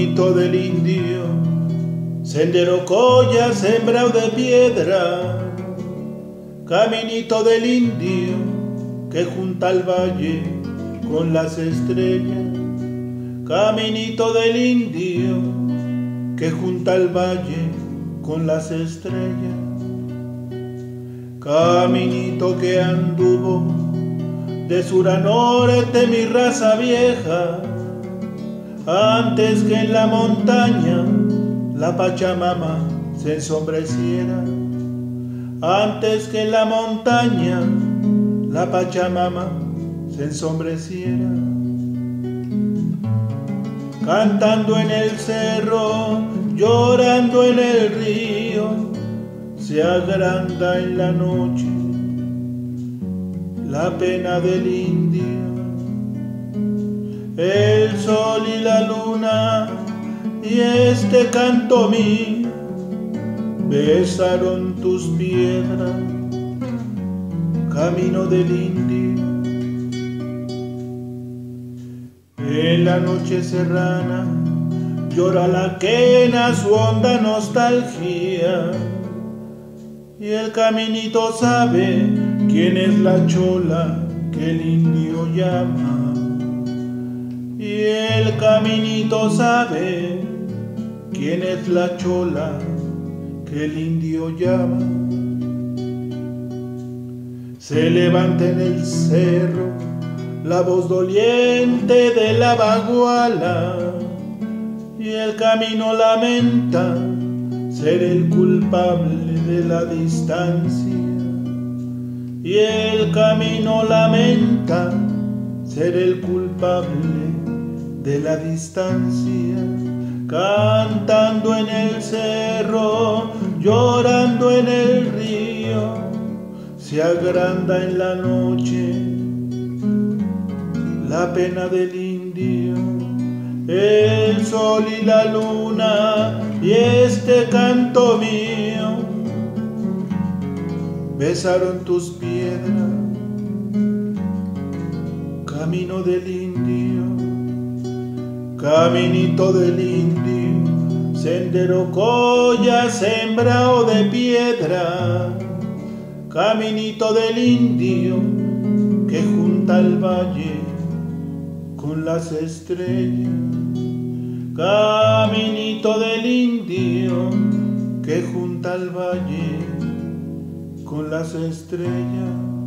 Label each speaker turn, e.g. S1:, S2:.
S1: Caminito del indio, sendero colla sembrado de piedra. Caminito del indio que junta el valle con las estrellas. Caminito del indio que junta el valle con las estrellas. Caminito que anduvo de sur a norte mi raza vieja, antes que en la montaña la Pachamama se ensombreciera. Antes que en la montaña la Pachamama se ensombreciera. Cantando en el cerro, llorando en el río, se agranda en la noche la pena del indio. El sol y la luna y este canto mío besaron tus piedras, camino del indio. En la noche serrana llora la quena su honda nostalgia, y el caminito sabe quién es la chola que el indio llama. Y el caminito sabe quién es la chola que el indio llama. Se levanta en el cerro la voz doliente de la baguala, y el camino lamenta ser el culpable de la distancia. Y el camino lamenta ser el culpable de la distancia. Cantando en el cerro, llorando en el río, se agranda en la noche la pena del indio. El sol y la luna y este canto mío besaron tus piedras, camino del indio. Caminito del indio, sendero colla sembrado de piedra. Caminito del indio que junta el valle con las estrellas. Caminito del indio que junta el valle con las estrellas.